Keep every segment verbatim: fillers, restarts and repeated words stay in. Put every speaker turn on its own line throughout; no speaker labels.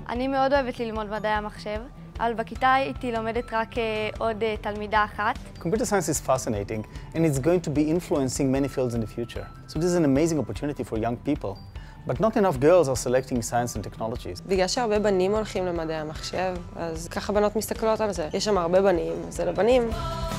אני מאוד אוהבת ללמוד מדעי המחשב, אבל בכיתה הייתי לומדת רק עוד תלמידה אחת.
Computer science is fascinating, and it's going to be influencing many fields in the future. So this is an amazing opportunity for young people. But not enough girls are selecting science and technologies.
בגלל שהרבה בנים הולכים למדעי המחשב, אז ככה בנות מסתכלות על זה. יש שם הרבה בנים, זה לבנים.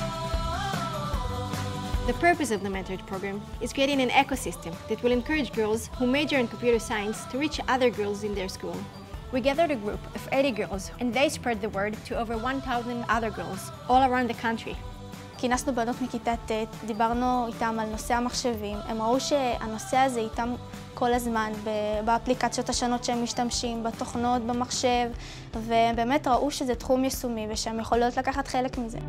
The purpose of the mentored program is creating an ecosystem that will encourage girls who major in computer science to reach other girls in their school. We gathered a group of eighty girls, and they spread the word to over one thousand other girls all around the country.
כינסנו בנות מכיתה ט', דיברנו איתם על נושא המחשבים. הם ראו שהנושא הזה איתם כל הזמן, באפליקציות השונות שהם משתמשים, בתוכנות, במחשב, ובאמת ראו שזה תחום יישומי ושהם יכולות לקחת חלק מזה.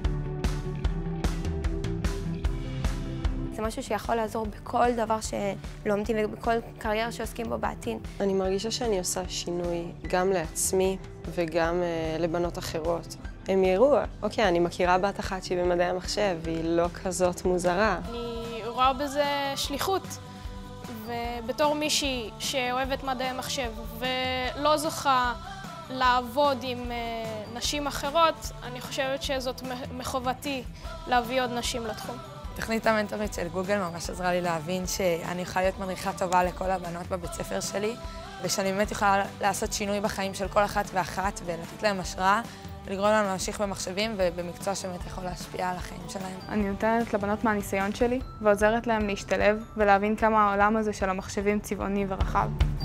זה משהו שיכול לעזור בכל דבר שלומדים ובכל קריירה שעוסקים בו בעתיד.
אני מרגישה שאני עושה שינוי גם לעצמי וגם uh, לבנות אחרות. הם יראו, אוקיי, אני מכירה בת אחת שהיא במדעי המחשב, והיא לא כזאת מוזרה.
אני רואה בזה שליחות, ובתור מישהי שאוהבת מדעי מחשב ולא זוכה לעבוד עם uh, נשים אחרות, אני חושבת שזאת מחובתי להביא עוד נשים לתחום.
תוכנית המנטורית של גוגל ממש עזרה לי להבין שאני יכולה להיות מדריכה טובה לכל הבנות בבית ספר שלי, ושאני באמת יכולה לעשות שינוי בחיים של כל אחת ואחת ולתת להם השראה, ולגרום להם להמשיך במחשבים ובמקצוע שבאמת יכול להשפיע על החיים שלהם.
אני נותנת לבנות מהניסיון שלי ועוזרת להם להשתלב ולהבין כמה העולם הזה של המחשבים צבעוני ורחב.